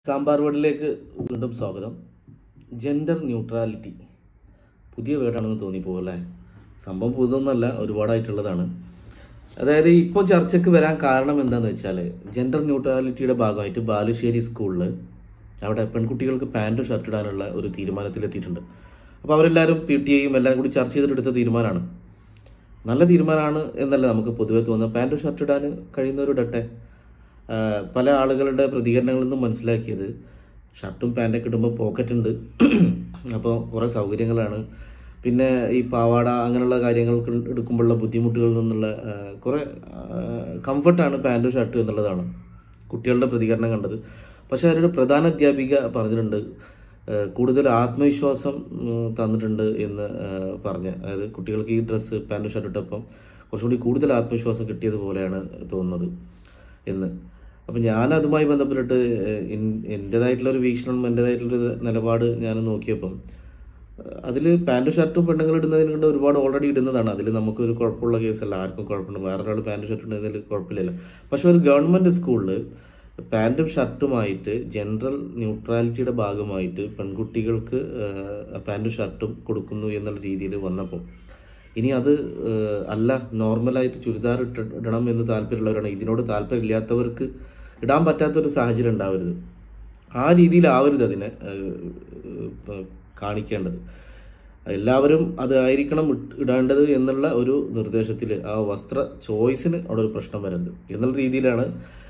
സാമ്പാർ വേർഡിലേക്ക് വീണ്ടും സ്വാഗതം. Gender neutrality പുതിയ വേർഡാണെന്ന് തോന്നിപ്പോകും അല്ലേ? സംഭവം പുതുതൊന്നല്ല, ഒരുപാടായിട്ടുള്ളതാണ്. അതായത് ഇപ്പോൾ ചർച്ചയ്ക്ക് വരാൻ കാരണം എന്താണെന്ന് വെച്ചാൽ, ജെൻഡർ ന്യൂട്രാലിറ്റിയുടെ ഭാഗമായിട്ട് ബാലുശ്ശേരി സ്കൂളിൽ അവിടെ പെൺകുട്ടികൾക്ക് പാൻറ്റും ഷർട്ട് ഇടാനുള്ള ഒരു തീരുമാനത്തിലെത്തിയിട്ടുണ്ട്. അപ്പോൾ അവരെല്ലാവരും PTA എല്ലാവരും കൂടി ചർച്ച ചെയ്തിട്ടെടുത്ത തീരുമാനമാണ്. നല്ല തീരുമാനമാണ് എന്നല്ല നമുക്ക് പൊതുവെ തോന്നുന്നത്. പാൻറ്റും ഷർട്ട് ഇടാൻ കഴിയുന്നവരിടട്ടെ. പല ആളുകളുടെ പ്രതികരണങ്ങളിൽ നിന്നും മനസ്സിലാക്കിയത്, ഷർട്ടും പാൻറ്റൊക്കെ ഇടുമ്പോൾ പോക്കറ്റ് ഉണ്ട്, അപ്പോൾ കുറേ സൗകര്യങ്ങളാണ്. പിന്നെ ഈ പാവാട അങ്ങനെയുള്ള കാര്യങ്ങൾക്ക് എടുക്കുമ്പോഴുള്ള ബുദ്ധിമുട്ടുകളിൽ നിന്നുള്ള കുറേ കംഫർട്ടാണ് പാൻറ്റും ഷർട്ടും എന്നുള്ളതാണ് കുട്ടികളുടെ പ്രതികരണം കണ്ടത്. പക്ഷേ അവരുടെ പ്രധാന അധ്യാപിക പറഞ്ഞിട്ടുണ്ട്, കൂടുതൽ ആത്മവിശ്വാസം തന്നിട്ടുണ്ട് എന്ന് പറഞ്ഞ്. അതായത് കുട്ടികൾക്ക് ഈ ഡ്രസ്സ് പാൻറ്റും ഷർട്ട് ഇട്ടപ്പം കുറച്ചുകൂടി കൂടുതൽ ആത്മവിശ്വാസം കിട്ടിയതുപോലെയാണ് തോന്നുന്നത് എന്ന്. അപ്പം ഞാൻ അതുമായി ബന്ധപ്പെട്ടിട്ട് എൻ്റേതായിട്ടുള്ളൊരു വീക്ഷണം, എൻ്റേതായിട്ടുള്ളൊരു നിലപാട് ഞാൻ നോക്കിയപ്പം അതിൽ പാൻറ്റും ഷർട്ടും പെണ്ണുങ്ങൾ ഇടുന്നതിനെ കൊണ്ട് ഒരുപാട് ഓൾറെഡി ഇടുന്നതാണ്. അതിൽ നമുക്കൊരു കുഴപ്പമുള്ള കേസല്ല, ആർക്കും കുഴപ്പമുണ്ട്. വേറൊരാൾ പാൻറ്റും ഷർട്ടും ഇടുന്നതിൽ കുഴപ്പമില്ലല്ലോ. പക്ഷെ ഒരു ഗവൺമെൻറ് സ്കൂളിൽ പാൻറ്റും ഷർട്ടുമായിട്ട് ജെൻഡർ ന്യൂട്രാലിറ്റിയുടെ ഭാഗമായിട്ട് പെൺകുട്ടികൾക്ക് പാൻറ്റും ഷർട്ടും കൊടുക്കുന്നു എന്നുള്ള രീതിയിൽ വന്നപ്പോൾ, ഇനി അത് അല്ല, നോർമലായിട്ട് ചുരിദാർ ഇടണം എന്ന് താല്പര്യമുള്ളവരാണ്, ഇതിനോട് താല്പര്യമില്ലാത്തവർക്ക് ഇടാൻ പറ്റാത്തൊരു സാഹചര്യം ഉണ്ടാവരുത്. ആ രീതിയിലാവരുത് അതിനെ കാണിക്കേണ്ടത്. എല്ലാവരും അതായിരിക്കണം ഇടേണ്ടത് എന്നുള്ള ഒരു നിർദ്ദേശത്തിൽ ആ വസ്ത്ര ചോയ്സിന് അവിടെ ഒരു പ്രശ്നം വരരുത് എന്നുള്ള രീതിയിലാണ്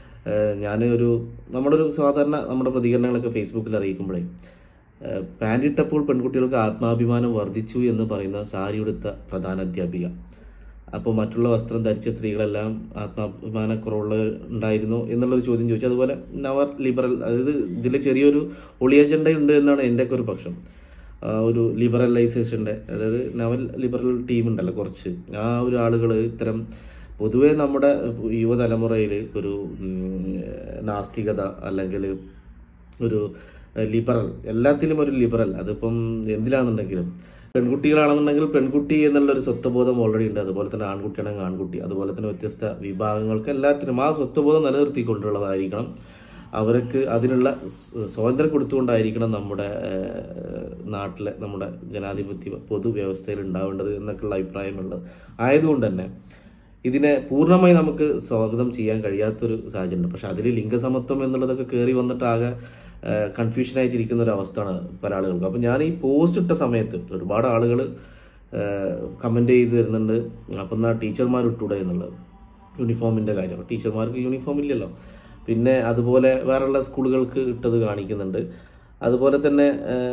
നമ്മുടെ സാധാരണ നമ്മുടെ പ്രതികരണങ്ങളൊക്കെ ഫേസ്ബുക്കിൽ അറിയിക്കുമ്പോഴേ, പാൻറ് ഇട്ടപ്പോൾ പെൺകുട്ടികൾക്ക് ആത്മാഭിമാനം വർദ്ധിച്ചു എന്ന് പറയുന്ന സാരി ഉടുത്ത പ്രധാന അധ്യാപിക. അപ്പോൾ മറ്റുള്ള വസ്ത്രം ധരിച്ച സ്ത്രീകളെല്ലാം ആത്മാഭിമാനക്കുറവുള്ള ഉണ്ടായിരുന്നോ എന്നുള്ളൊരു ചോദ്യം ചോദിച്ചു. അതുപോലെ നവർ ലിബറൽ, അതായത് ഇതിൽ ചെറിയൊരു ഒളി അജണ്ട ഉണ്ട് എന്നാണ് എൻ്റെയൊക്കെ ഒരു പക്ഷം. ഒരു ലിബറലൈസേഷൻ്റെ, അതായത് നവൽ ലിബറൽ ടീമുണ്ടല്ലോ കുറച്ച്, ആ ഒരു ആളുകൾ ഇത്തരം പൊതുവേ നമ്മുടെ യുവതലമുറയിൽ ഒരു നാസ്തികത അല്ലെങ്കിൽ ഒരു ലിബറൽ, എല്ലാത്തിലും ഒരു ലിബറൽ, അതിപ്പം എന്തിലാണെന്നുണ്ടെങ്കിലും പെൺകുട്ടികളാണെന്നുണ്ടെങ്കിൽ പെൺകുട്ടി എന്നുള്ളൊരു സ്വത്വബോധം ഓൾറെഡി ഉണ്ട്. അതുപോലെ തന്നെ ആൺകുട്ടിയാണെങ്കിൽ ആൺകുട്ടി, അതുപോലെ തന്നെ വ്യത്യസ്ത വിഭാഗങ്ങൾക്ക് എല്ലാത്തിനും ആ സ്വത്വബോധം നിലനിർത്തിക്കൊണ്ടുള്ളതായിരിക്കണം. അവർക്ക് അതിനുള്ള സ്വാതന്ത്ര്യം കൊടുത്തുകൊണ്ടായിരിക്കണം നമ്മുടെ നാട്ടിലെ നമ്മുടെ ജനാധിപത്യ പൊതുവ്യവസ്ഥയിൽ ഉണ്ടാവേണ്ടത് എന്നൊക്കെയുള്ള അഭിപ്രായമുള്ളത്. ആയതുകൊണ്ട് തന്നെ ഇതിനെ പൂർണ്ണമായി നമുക്ക് സ്വാഗതം ചെയ്യാൻ കഴിയാത്തൊരു സാഹചര്യമുണ്ട്. പക്ഷെ അതിൽ ലിംഗസമത്വം എന്നുള്ളതൊക്കെ കയറി വന്നിട്ട് ആകെ കൺഫ്യൂഷനായിട്ടിരിക്കുന്ന ഒരു അവസ്ഥയാണ് പല ആളുകൾക്ക്. അപ്പം ഞാൻ ഈ പോസ്റ്റ് ഇട്ട സമയത്ത് ഒരുപാട് ആളുകൾ കമൻറ്റ് ചെയ്ത് വരുന്നുണ്ട്, അപ്പം എന്നാൽ ടീച്ചർമാർ ഇട്ടൂടെ എന്നുള്ളത്, യൂണിഫോമിൻ്റെ കാര്യം. ടീച്ചർമാർക്ക് യൂണിഫോം ഇല്ലല്ലോ. പിന്നെ അതുപോലെ വേറെയുള്ള സ്കൂളുകൾക്ക് ഇട്ടത് കാണിക്കുന്നുണ്ട്. അതുപോലെ തന്നെ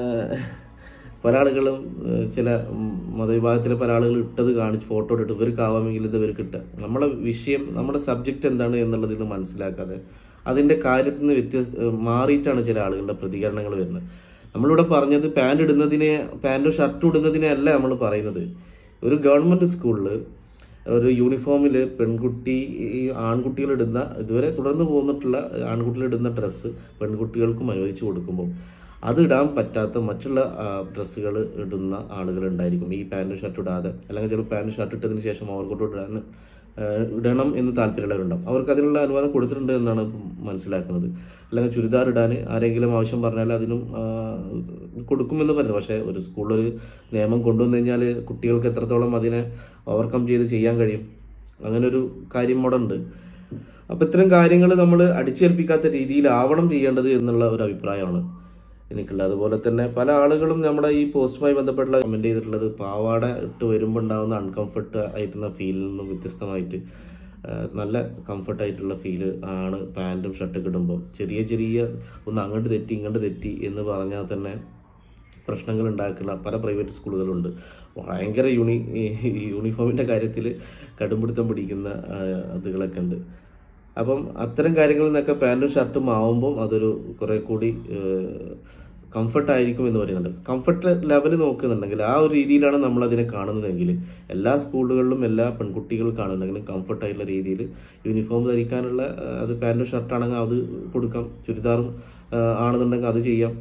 പല ആളുകളും ചില മതവിഭാഗത്തിലെ പല ആളുകൾ ഇട്ടത് കാണിച്ച് ഫോട്ടോ ഇട്ടിട്ട് ഇവർക്കാവാമെങ്കിൽ ഇത് ഇവർക്ക് ഇട്ട. നമ്മളെ വിഷയം, നമ്മുടെ സബ്ജക്റ്റ് എന്താണ് എന്നുള്ളതിൽ നിന്ന് മനസ്സിലാക്കാതെ അതിൻ്റെ കാര്യത്തിൽ നിന്ന് മാറിയിട്ടാണ് ചില ആളുകളുടെ പ്രതികരണങ്ങൾ വരുന്നത്. നമ്മളിവിടെ പറഞ്ഞത് പാൻറ്റും ഷർട്ടും ഇടുന്നതിനെ അല്ല നമ്മൾ പറയുന്നത്. ഒരു ഗവൺമെൻറ് സ്കൂളിൽ ഒരു യൂണിഫോമിൽ ആൺകുട്ടികളിടുന്ന, ഇതുവരെ തുടർന്ന് പോന്നിട്ടുള്ള ആൺകുട്ടികളിടുന്ന ഡ്രസ്സ് പെൺകുട്ടികൾക്കും അനുവദിച്ചു കൊടുക്കുമ്പോൾ അത് ഇടാൻ പറ്റാത്ത മറ്റുള്ള ഡ്രസ്സുകൾ ഇടുന്ന ആളുകളുണ്ടായിരിക്കും. ഈ പാൻറ്റും ഷർട്ട് ഇടാതെ, അല്ലെങ്കിൽ ചിലപ്പോൾ പാൻറ്റും ഷർട്ട് ഇട്ടതിന് ശേഷം ഓവർകോട്ട് ഇടണം എന്ന് താല്പര്യമുള്ളവരുണ്ടാവും. അവർക്ക് അതിനുള്ള അനുവാദം കൊടുത്തിട്ടുണ്ട് എന്നാണ് മനസ്സിലാക്കുന്നത്. അല്ലെങ്കിൽ ചുരിദാർ ഇടാൻ ആരെങ്കിലും ആവശ്യം പറഞ്ഞാൽ അതിനും കൊടുക്കുമെന്ന് പറഞ്ഞു. പക്ഷേ ഒരു സ്കൂളിലൊരു നിയമം കൊണ്ടുവന്നു കഴിഞ്ഞാൽ കുട്ടികൾക്ക് എത്രത്തോളം അതിനെ ഓവർകം ചെയ്ത് ചെയ്യാൻ കഴിയും, അങ്ങനൊരു കാര്യം അവിടെ ഉണ്ട്. അപ്പം ഇത്തരം കാര്യങ്ങൾ നമ്മൾ അടിച്ചേൽപ്പിക്കാത്ത രീതിയിലാവണം ചെയ്യേണ്ടത് എന്നുള്ള ഒരു അഭിപ്രായമാണ് എനിക്കുള്ളത്. അതുപോലെ തന്നെ പല ആളുകളും നമ്മുടെ ഈ പോസ്റ്റുമായി ബന്ധപ്പെട്ടുള്ള കമൻറ്റ് ചെയ്തിട്ടുള്ളത്, പാവാട ഇട്ട് വരുമ്പോൾ ഉണ്ടാകുന്ന അൺകംഫർട്ട് ആയിട്ടുള്ള ഫീലിൽ നിന്നും വ്യത്യസ്തമായിട്ട് നല്ല കംഫർട്ടായിട്ടുള്ള ഫീല് ആണ് പാൻറ്റും ഷർട്ടൊക്കെ ഇടുമ്പോൾ. ചെറിയ ഒന്ന് അങ്ങോട്ട് തെറ്റി ഇങ്ങോട്ട് തെറ്റി എന്ന് പറഞ്ഞാൽ തന്നെ പ്രശ്നങ്ങൾ ഉണ്ടാക്കുന്ന പല പ്രൈവറ്റ് സ്കൂളുകളുണ്ട്. ഭയങ്കര യൂണിഫോമിൻ്റെ കാര്യത്തിൽ കടുംപിടുത്തം പിടിക്കുന്ന അതുകളൊക്കെ ഉണ്ട്. അപ്പം അത്തരം കാര്യങ്ങളിൽ നിന്നൊക്കെ പാൻറ്റും ഷർട്ടും ആവുമ്പം അതൊരു കുറേ കൂടി കംഫർട്ടായിരിക്കും എന്ന് പറയുന്നുണ്ട്. കംഫർട്ട് ലെവൽ നോക്കുന്നുണ്ടെങ്കിൽ ആ ഒരു രീതിയിലാണ് നമ്മളതിനെ കാണുന്നതെങ്കിൽ, എല്ലാ സ്കൂളുകളിലും എല്ലാ പെൺകുട്ടികളും കാണുന്നുണ്ടെങ്കിലും കംഫർട്ടായിട്ടുള്ള രീതിയിൽ യൂണിഫോം ധരിക്കാനുള്ള, അത് പാൻറ്റും ഷർട്ടാണെങ്കിൽ അത് കൊടുക്കാം, ചുരിദാറും ആണെന്നുണ്ടെങ്കിൽ അത് ചെയ്യാം.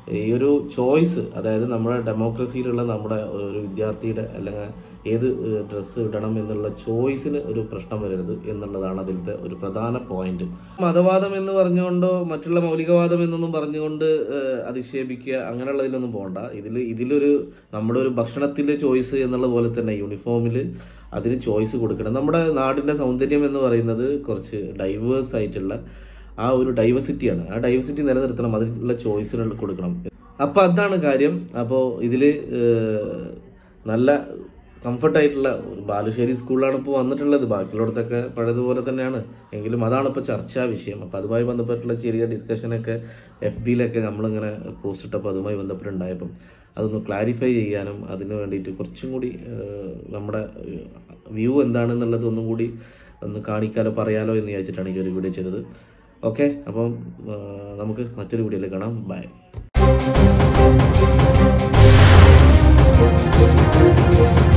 ഈ ഒരു ചോയ്സ്, അതായത് നമ്മുടെ ഡെമോക്രസിയിലുള്ള നമ്മുടെ ഒരു വിദ്യാർത്ഥിയുടെ അല്ലെങ്കിൽ ഏത് ഡ്രസ്സ് ഇടണം എന്നുള്ള ചോയ്സിന് ഒരു പ്രശ്നം വരരുത് എന്നുള്ളതാണ് അതിലത്തെ ഒരു പ്രധാന പോയിന്റ്. മതവാദം എന്ന് പറഞ്ഞുകൊണ്ടോ മറ്റുള്ള മൗലികവാദം എന്നൊന്നും പറഞ്ഞുകൊണ്ട് അധിക്ഷേപിക്കുക അങ്ങനെയുള്ളതിലൊന്നും പോകണ്ട. ഇതിലൊരു നമ്മുടെ ഒരു ഭക്ഷണത്തിൻ്റെ ചോയ്സ് എന്നുള്ള പോലെ തന്നെ യൂണിഫോമിൽ അതിന് ചോയ്സ് കൊടുക്കണം. നമ്മുടെ നാടിൻ്റെ സൗന്ദര്യം എന്ന് പറയുന്നത് കുറച്ച് ഡൈവേഴ്സ് ആയിട്ടുള്ള ആ ഒരു ഡൈവേഴ്സിറ്റിയാണ്. ആ ഡൈവേഴ്സിറ്റി നിലനിർത്തണം, അതിനുള്ള ചോയ്സുകൾ കൊടുക്കണം. അപ്പോൾ അതാണ് കാര്യം. അപ്പോൾ ഇതിൽ നല്ല കംഫർട്ടായിട്ടുള്ള ഒരു ബാലുശ്ശേരി സ്കൂളിലാണ് ഇപ്പോൾ വന്നിട്ടുള്ളത്. ബാക്കിയുള്ളടത്തൊക്കെ പഴയതുപോലെ തന്നെയാണ്, എങ്കിലും അതാണ് ഇപ്പോൾ ചർച്ചാ വിഷയം. അപ്പോൾ അതുമായി ബന്ധപ്പെട്ടുള്ള ചെറിയ ഡിസ്കഷനൊക്കെ FBയിലൊക്കെ നമ്മളിങ്ങനെ പോസ്റ്റ് ഇട്ടപ്പോൾ അതുമായി ബന്ധപ്പെട്ടുണ്ടായപ്പം അതൊന്ന് ക്ലാരിഫൈ ചെയ്യാനും അതിന് വേണ്ടിയിട്ട് കുറച്ചും കൂടി നമ്മുടെ വ്യൂ എന്താണെന്നുള്ളത് ഒന്നും കൂടി ഒന്ന് കാണിക്കാലോ പറയാലോ എന്ന് വിചാരിച്ചിട്ടാണ് ഈ ഒരു വീഡിയോ ചെയ്തത്. ഓക്കെ, അപ്പം നമുക്ക് മറ്റൊരു വീഡിയോയിൽ കാണാം. ബൈ.